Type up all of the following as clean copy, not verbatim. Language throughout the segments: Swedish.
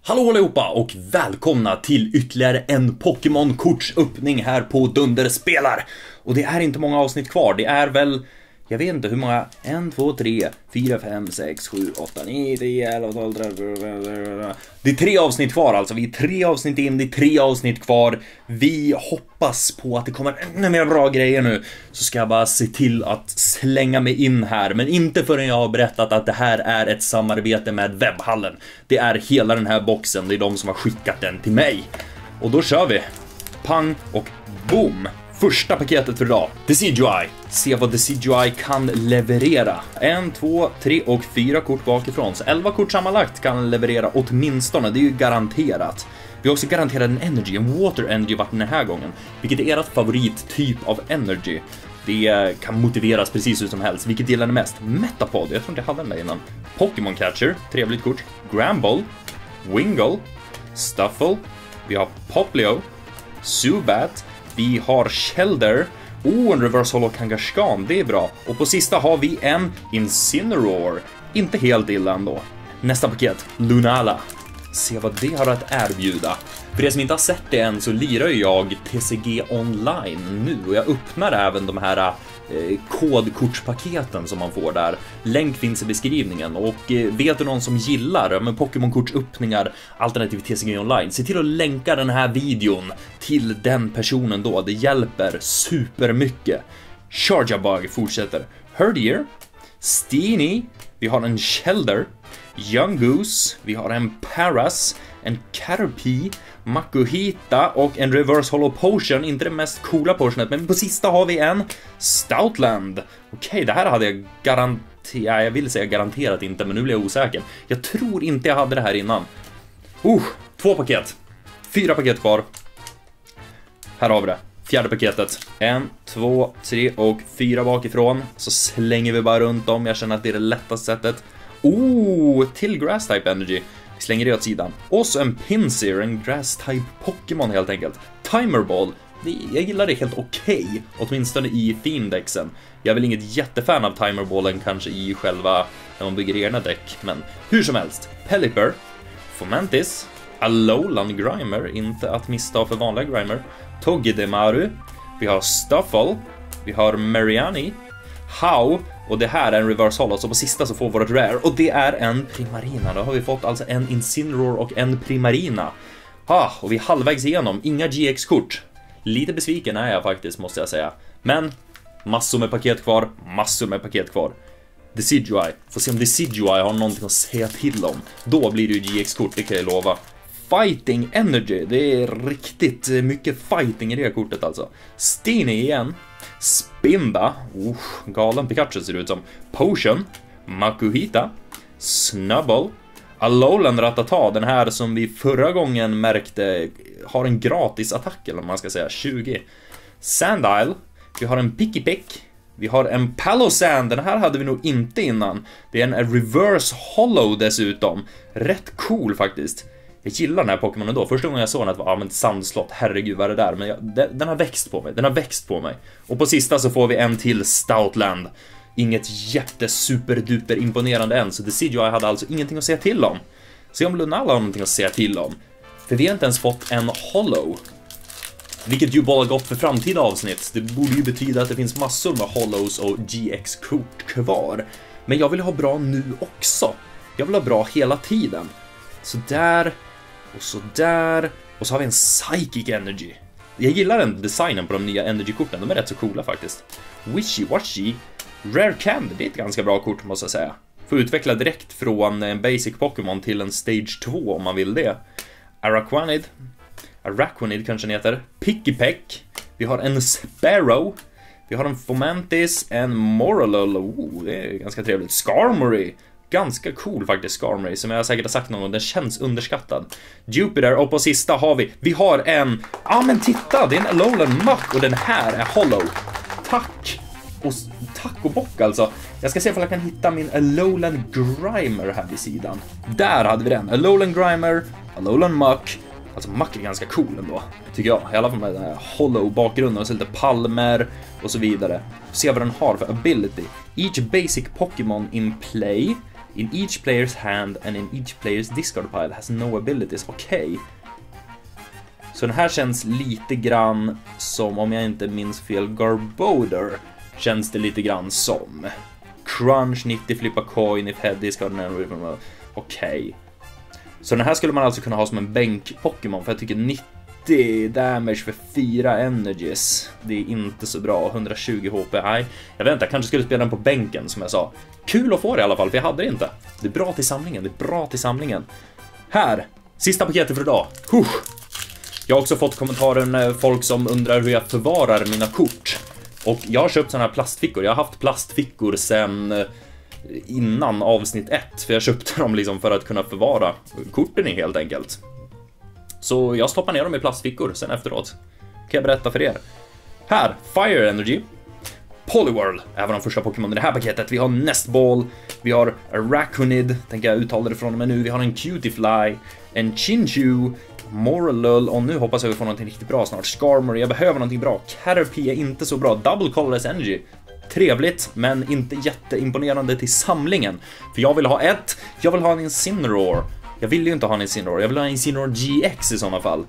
Hallå allihopa och välkomna till ytterligare en Pokémon-kortsöppning här på Dunderspelar. Och det är inte många avsnitt kvar, det är väl, jag vet inte hur många, 1, 2, 3, 4, 5, 6, 7, 8, 9, 10, 11, 12, 13, det är 3 avsnitt kvar alltså, vi är 3 avsnitt in, det är 3 avsnitt kvar. Vi hoppas på att det kommer ännu mer bra grejer nu. Så ska jag bara se till att slänga mig in här, men inte förrän jag har berättat att det här är ett samarbete med Webbhallen. Det är hela den här boxen, det är de som har skickat den till mig. Och då kör vi. Pang och boom. Första paketet för idag, Decidueye. Se vad Decidueye kan leverera. 1, 2, 3 och 4 kort bakifrån. Så 11 kort sammanlagt kan leverera åtminstone, det är ju garanterat. Vi har också garanterat en Energy, en Water Energy vart den här gången. Vilket är ert favorittyp av Energy. Det kan motiveras precis hur som helst. Vilket gillar ni mest? Metapod, jag tror inte jag hade den där innan. Pokémon Catcher, trevligt kort. Gramble, Wingull, Stuffle. Vi har Poplio, Zubat. Vi har Shellder. En Reverse Holo Kangaskhan, det är bra. Och på sista har vi en Incineroar. Inte helt illa ändå. Nästa paket, Lunala. Se vad det har att erbjuda. För er som inte har sett det än så lirar jag TCG online nu. Och jag öppnar även de här kodkortspaketen som man får där. Länk finns i beskrivningen. Och vet du någon som gillar med Pokémon-kortsöppningar alternativt TCG online, se till att länka den här videon till den personen då. Det hjälper supermycket. Charjabug fortsätter. Herdier, Steenie, vi har en Shellder, Yungoos, vi har en Paras, en Caterpie, Makuhita och en Reverse Holo Potion. Inte det mest coola potionet, men på sista har vi en Stoutland. Okej, det här hade jag jag vill säga garanterat inte, men nu blir jag osäker. Jag tror inte jag hade det här innan. 2 paket. 4 paket kvar. Här har vi det. Fjärde paketet. 1, 2, 3 och 4 bakifrån. Så slänger vi bara runt om. Jag känner att det är det lättaste sättet. Till Grass Type Energy. Vi slänger det åt sidan. Och så en Pinsir, en Grass Type Pokémon helt enkelt. Timerball. Jag gillar det helt okej. Åtminstone i Theme-dexen. Jag är väl inget jättefan av Timerballen kanske i själva när man bygger egna däck. Men hur som helst. Pelipper. Fomantis. Alolan Grimer. Inte att missta för vanliga Grimer. Togedemaru. Vi har Stuffle. Vi har Mariani. How. Och det här är en Reverse Holo, så på sista så får vi vårt Rare. Och det är en Primarina. Då har vi fått alltså en Incineroar och en Primarina. Och vi är halvvägs igenom. Inga GX-kort. Lite besviken är jag faktiskt, måste jag säga. Men massor med paket kvar. Massor med paket kvar. Decidueye. Får se om Decidueye har någonting att säga till om. Då blir det ju GX-kort, det kan jag lova. Fighting Energy. Det är riktigt mycket fighting i det kortet alltså. Steenie igen. Spinda. Galen Pikachu ser det ut som. Potion. Makuhita. Snubble. Alolan Rattata. Den här som vi förra gången märkte har en gratis attack, eller vad man ska säga. 20. Sandile. Vi har en Pikipek. Vi har en Palossand. Den här hade vi nog inte innan. Det är en Reverse Holo dessutom. Rätt cool faktiskt. Jag gillar den här Pokémonen då. Första gången jag såg den att det var ett sandslott. Herregud vad är det där. Men den har växt på mig. Den har växt på mig. Och på sista så får vi en till Stoutland. Inget jättesuperduper imponerande än. Så Decidueye hade alltså ingenting att säga till om. Se om Lunala har någonting att säga till om. För vi har inte ens fått en Holo. Vilket ju bara gott för framtida avsnitt. Det borde ju betyda att det finns massor med Holos och GX-kort kvar. Men jag vill ha bra nu också. Jag vill ha bra hela tiden. Så där. Och så där. Och så har vi en Psychic Energy. Jag gillar den designen på de nya Energy-korten. De är rätt så coola faktiskt. Wishy-Washy. Rare Candy. Det är ett ganska bra kort måste jag säga. Får utveckla direkt från en Basic Pokémon till en Stage 2 om man vill det. Araquanid kanske den heter. Pikipek. Vi har en Sparrow. Vi har en Fomantis. En Morolol. Det är ganska trevligt. Skarmory. Ganska cool faktiskt, Skarmory, som jag säkert har sagt någon gång. Den känns underskattad. Jupiter, och på sista har vi har en... men titta, det är en Alolan Muck och den här är Holo. Tack och bock alltså. Jag ska se om jag kan hitta min Alolan Grimer här vid sidan. Där hade vi den. Alolan Grimer, Alolan Muck. Alltså Muck är ganska cool ändå, tycker jag. I alla fall med den här Holo-bakgrunden och så lite palmer och så vidare. Se vad den har för ability. Each basic Pokémon in play in each player's hand and in each player's discard pile has no abilities. Okej. Så den här känns lite grann som, om jag inte minns fel, Garbodor känns det lite grann som. Crunch, 90, flippa coin, if head discard. Okej. Så den här skulle man alltså kunna ha som en bänk-Pokémon, för jag tycker 90 damage för 4 energies, det är inte så bra. 120 HP, nej. Jag vet inte, jag kanske skulle spela den på bänken som jag sa. Kul att få det i alla fall, för jag hade det inte. Det är bra till samlingen, det är bra till samlingen. Här, sista paketet för idag. Jag har också fått kommentarer, folk som undrar hur jag förvarar mina kort. Och jag har köpt såna här plastfickor. Jag har haft plastfickor sen innan avsnitt 1, för jag köpte dem liksom för att kunna förvara korten i, helt enkelt. Så jag stoppar ner dem i plastfickor sen efteråt. Kan jag berätta för er. Här, Fire Energy, Poliwhirl är de första Pokémon i det här paketet. Vi har Nestball, vi har Araquanid, tänker jag uttala det från och med nu. Vi har en Cutiefly, en Chinchu, Morlull, och nu hoppas jag vi får någonting riktigt bra snart. Skarmory, jag behöver någonting bra. Caterpie är inte så bra. Double Colorless Energy, trevligt, men inte jätteimponerande till samlingen. För jag vill ha en Incineroar. Jag vill ju inte ha en Incineroar, jag vill ha en Incineroar GX i sådana fall.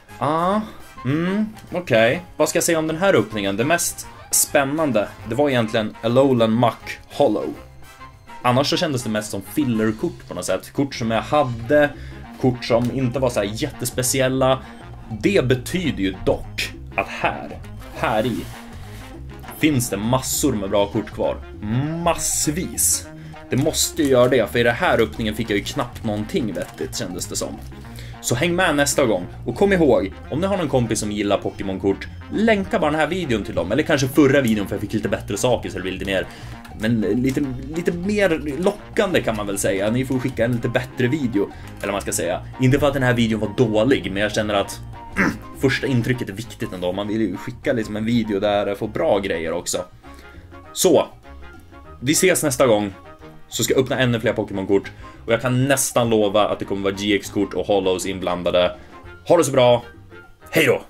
Okej. Vad ska jag säga om den här öppningen? Det mest spännande, det var egentligen Alolan Muck Hollow. Annars så kändes det mest som fillerkort på något sätt. Kort som jag hade, kort som inte var så här jättespeciella. Det betyder ju dock att här i finns det massor med bra kort kvar. Massvis. Det måste ju göra det, för i den här öppningen fick jag ju knappt någonting vettigt, kändes det som. Så häng med nästa gång, och kom ihåg, om ni har någon kompis som gillar Pokémon-kort, länka bara den här videon till dem, eller kanske förra videon, för jag fick lite bättre saker så det blir lite mer, men lite mer lockande kan man väl säga. Ni får skicka en lite bättre video, eller man ska säga. Inte för att den här videon var dålig, men jag känner att första intrycket är viktigt ändå. Man vill ju skicka liksom en video där det får bra grejer också. Så, vi ses nästa gång. Så ska jag öppna ännu fler Pokémon-kort. Och jag kan nästan lova att det kommer vara GX-kort och Hollows inblandade. Ha det så bra, hej då!